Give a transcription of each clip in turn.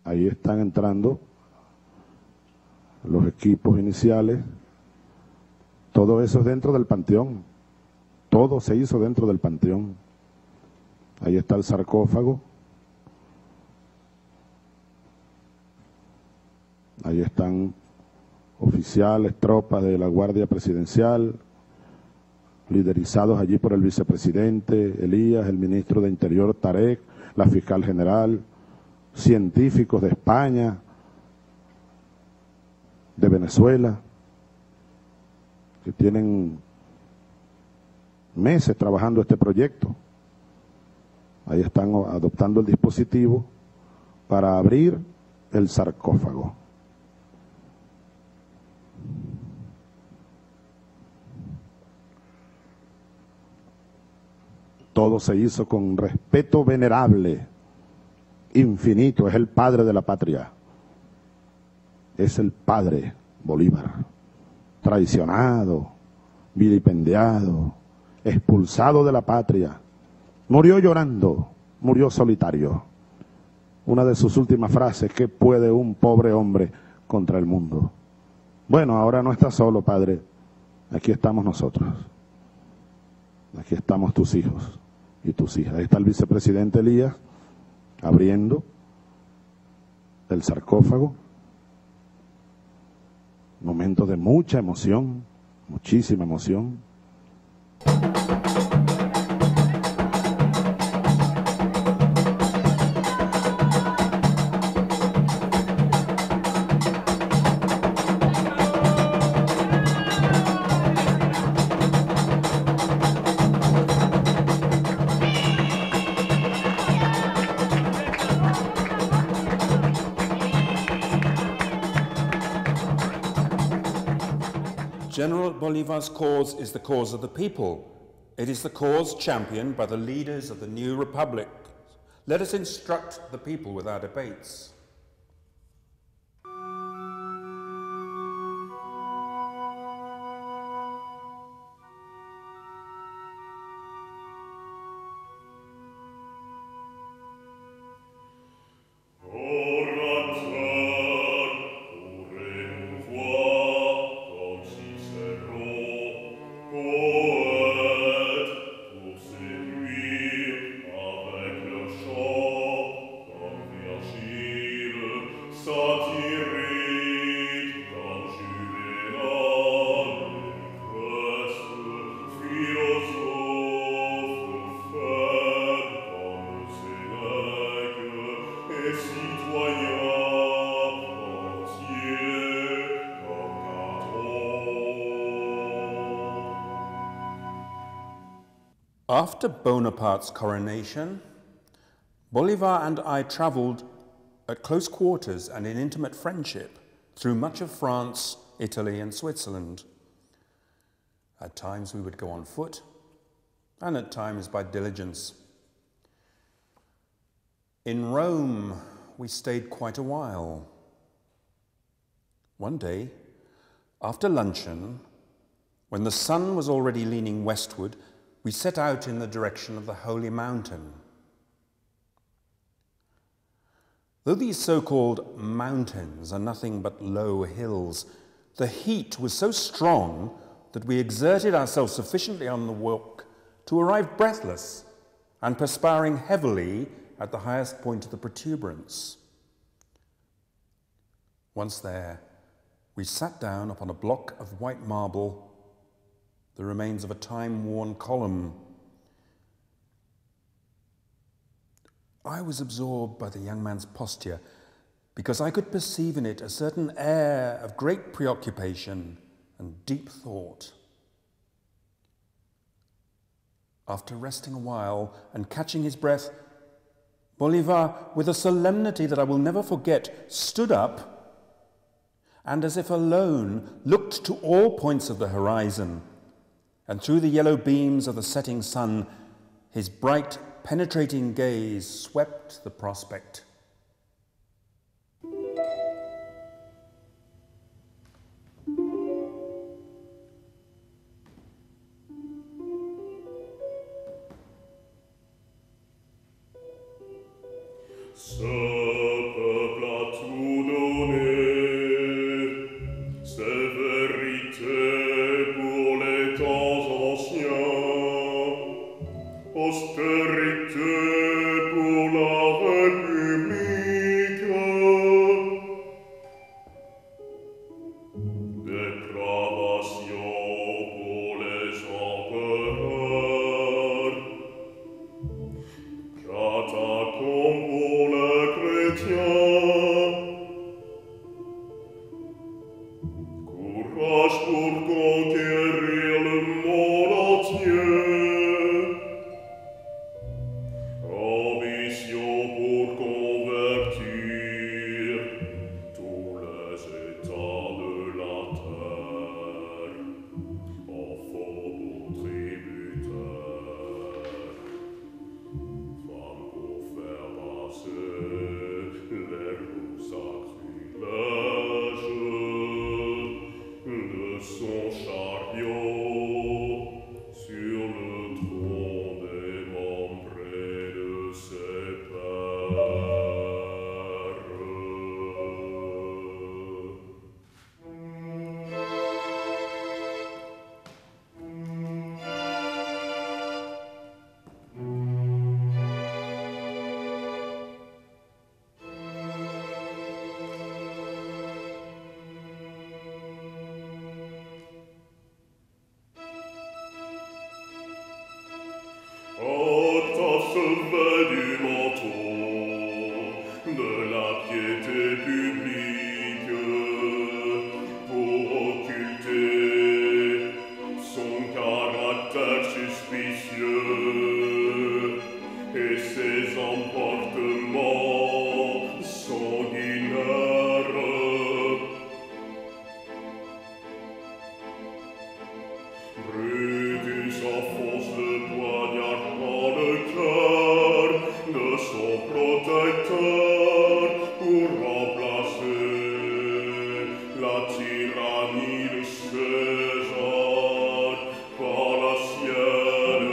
Ahí están entrando los equipos iniciales. Todo eso es dentro del panteón. Todo se hizo dentro del panteón. Ahí está el sarcófago. Ahí están oficiales, tropas de la Guardia Presidencial, liderizados allí por el vicepresidente Elías, el ministro de Interior Tarek, la fiscal general, científicos de España, de Venezuela, que tienen meses trabajando este proyecto. Ahí están adoptando el dispositivo para abrir el sarcófago. Todo se hizo con respeto venerable, infinito. Es el padre de la patria. Es el padre Bolívar, traicionado, vilipendiado, expulsado de la patria. Murió llorando, murió solitario. Una de sus últimas frases: ¿qué puede un pobre hombre contra el mundo? Bueno, ahora no estás solo, padre. Aquí estamos nosotros. Aquí estamos tus hijos y tus hijas. Ahí está el vicepresidente Elías abriendo el sarcófago. Momento de mucha emoción, muchísima emoción. General Bolivar's cause is the cause of the people. It is the cause championed by the leaders of the new republic. Let us instruct the people with our debates. After Bonaparte's coronation, Bolivar and I travelled at close quarters and in intimate friendship through much of France, Italy and Switzerland. At times we would go on foot, and at times by diligence. In Rome, we stayed quite a while. One day, after luncheon, when the sun was already leaning westward, we set out in the direction of the Holy Mountain. Though these so-called mountains are nothing but low hills, the heat was so strong that we exerted ourselves sufficiently on the walk to arrive breathless and perspiring heavily at the highest point of the protuberance. Once there, we sat down upon a block of white marble, the remains of a time-worn column. I was absorbed by the young man's posture because I could perceive in it a certain air of great preoccupation and deep thought. After resting a while and catching his breath, Bolivar, with a solemnity that I will never forget, stood up and, as if alone, looked to all points of the horizon, and through the yellow beams of the setting sun, his bright, penetrating gaze swept the prospect. Ce peuple courage pour conquérir le monde entier, ambition pour convertir tous les états de la terre en faux tributaires, femmes pour faire passer les roues sacrilèges de son chariot sur le tronc démembré de ses pères. Octave se levait du manteau de la piété publique pour occulter son caractère suspicieux et ses emportements sanguinaires. Brutus enfonce le poignard dans le cœur de son protecteur pour remplacer la tyrannie de César par la sienne.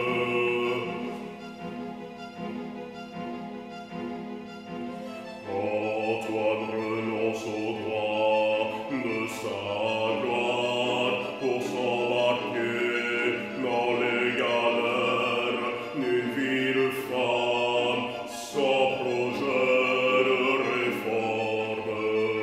Antoine renonce au droit de sa gloire pour s'embarquer dans les galères d'une vie de femme sans projet de réforme.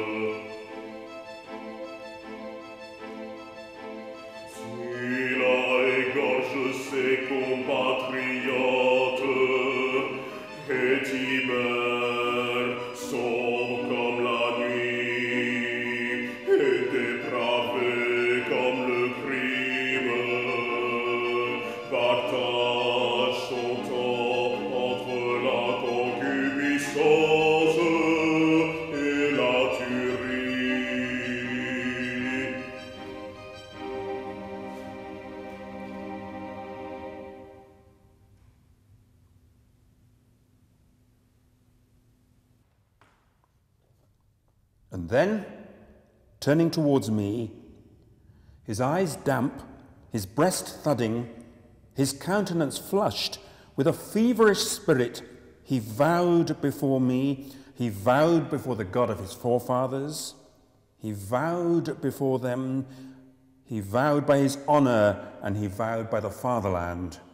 S'il a égorgé ses compatriotes, et Tibère, sombre comme la nuit, et dépravé comme le crime, partage son temps entre la concupiscence et la tuerie. And then, turning towards me, his eyes damp, his breast thudding, his countenance flushed, with a feverish spirit, he vowed before me, he vowed before the God of his forefathers, he vowed before them, he vowed by his honor, and he vowed by the fatherland.